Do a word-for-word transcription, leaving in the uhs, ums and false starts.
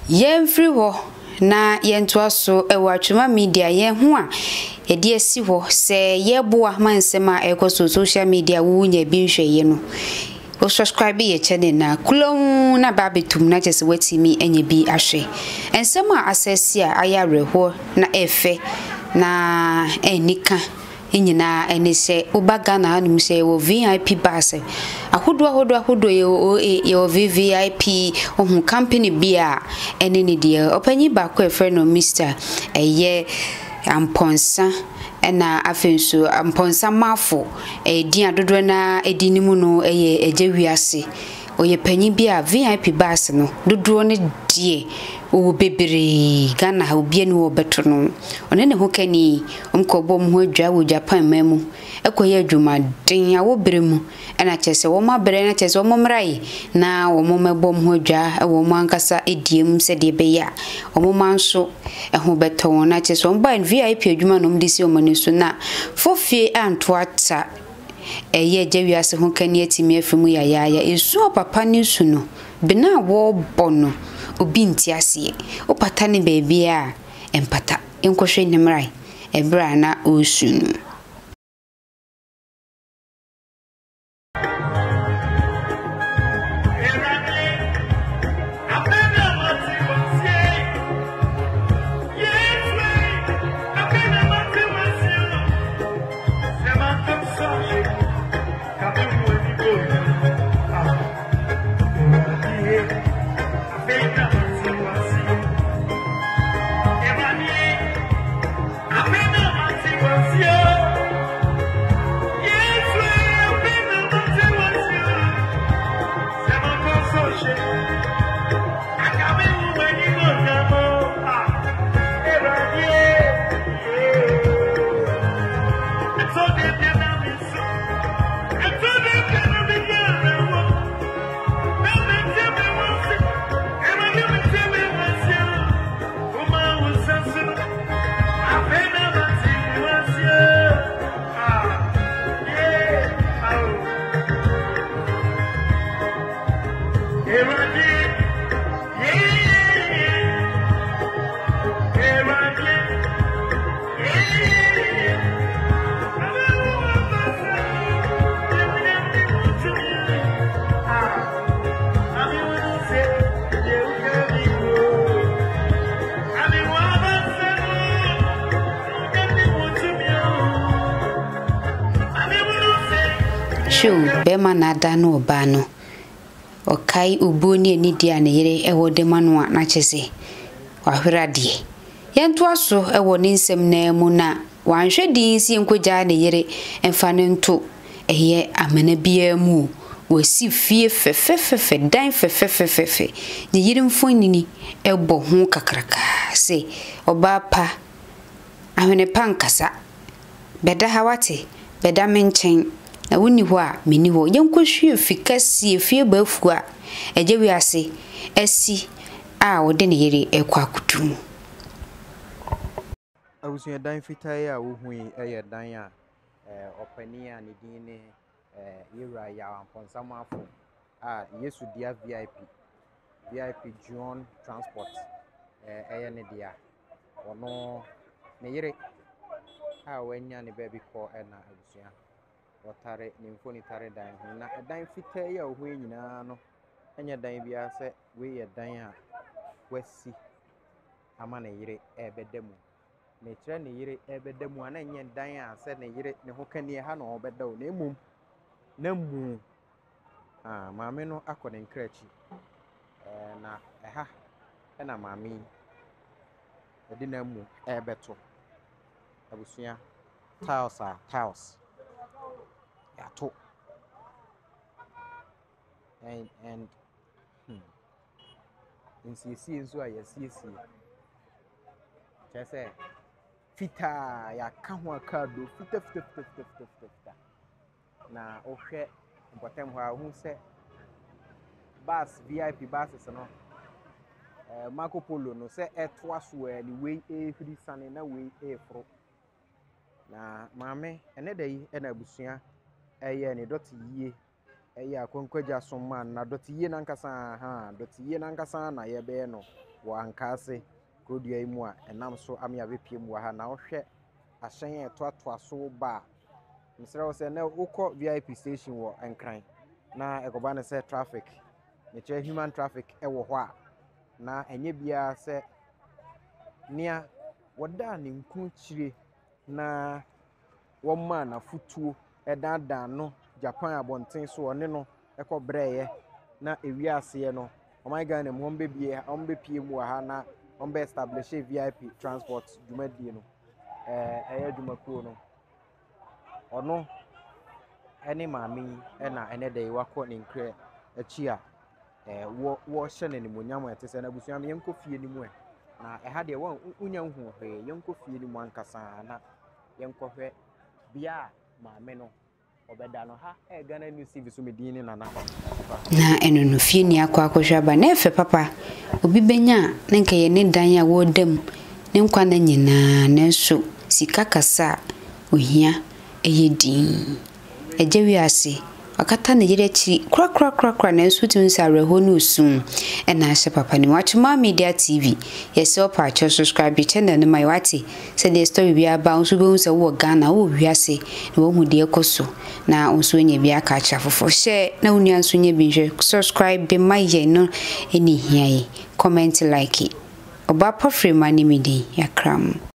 Yen free ho na yen to aso e watwema media yen ho a ye de asi ho se ye boa mansema e ko social media wu nya bi nhweye no o subscribe ye channel na kulon na babetum na jese watimi enye bi ahwe ensema access a ayare na efe na enika enyina ene se obaga na anu se wo V I P bus ahodo ahodo ahodo ye ye V I P ohun company bia ene ne de opanyi ba ko efe no Mister eye amponsa ena afenso amponsa mafo e din adodo na edinimu no eye Agya Wiase oye panyi bia V I P bus no dodo ne die o bebere Ghana obi ni wo beto no one ne ho kani omkobom ho adwa wo Japan mamu ekoye adwuma den awo beremu ena chese wo ma bere na chese wo momrai na wo momebom ho adwa e wo mankasa ediem se de be ya wo manso e ho beto na chese wo ba V I P adwuma no mdisi o maniso na fofie anto ata eye Agya Wiase ho kani atimi afimu ya ya ya esu papa ni su no bina wo bono obi ntiase opata ne baby a empata enkohwe nemrai ebra na osunu bema na da no ba no okai uboni eni dia na yire ewo de manu a na chese wahwerade yento aso ewo ne nsem na mu na wanhwe din si enkoja na yire emfa ne nto eye amana bia mu wasi fie fefefefe dan fefefefe ne yire mfonini ebo ho kakraka se oba pa ahwene pankasa beda hawate beda menchen na woni ho a meni ho yenkohwe fikasi efie bafu a Agya Wiase asi a wode ne yere ekwakutum awusu dan fitai a wo hui eye dan a eh opani a ne din ne eh yera ya amponsamafo a Yesu dia V I P V I P John Transport eh eye ne dia ono ne yere a wanya ne baby ko na awusu otare ni mfoni tare dan na dan fitai a wo hui nyina no enya dan bia se we ye dan a wasi ama ne yere ebedemu ne kire ne yere ebedemu ana enya dan a se ne yere ne ho kanie ha no obedaw na emum na mu ah maame no akode nkrachi eh na eha na maame edi na mu ebeto abusua tiles a tiles ya to and and hmm insisi nso a yasisi chese fita ya ka ho akado fita fita fita fita fita fita na ohwe important ho a hu se bus V I P buses no eh Marco Polo no se eto aso ani we e firi sane na we e fro na maame ene da yi na abusua eye ne dot yie eya konkwaja somman na dotiye nankasa ha dotiye nankasa na ye be no wo ankase kodua imu a enam so ame abepiem wa ha na wohwe ahyen etoatoa so ba misra wo se na ukọ V I P station wo enkran na ekoba ne se traffic ne che human traffic e wo ho a na enye bia se nia woda ne nku chire na wo ma na futuo edadan no Japan abonten so one no ekọ breye na ewiase no o my God na mo mbe bie o mbe pie mu ha na o mbe establish V I P transport dwumadie no eh eya dwumakuo no ono ene maami ena ene dey wakọ ne nkre achi a eh wo wo hye ne nimonyam etese na busuam yenko fie ni mu e na eha de won unya hu hwe yenko fie ni mu ankasa na yenko hwe bia maame no obeda no ha e Ghana News T V so medini na na na eno no fie ni akọ akọhwa ba na efe papa obi benya na nka ye ne dan a wo dam ne nkwa na nyina na so sika kasa ohia eyedin Agya Wiase akata ne yire chi kra kra kra kra na so tun sare ho no sum e na hye papa ni Wellcome Media T V yesi opa cho subscribe channel no my wati se the story bia ba unso be unse wo Ghana wo Wiase na wo hu de ekoso na unso nya bia ka cha fofo share na unia nso nya bi hwe subscribe be my ye no eni hia yi comment like oba pofre mani midi yakram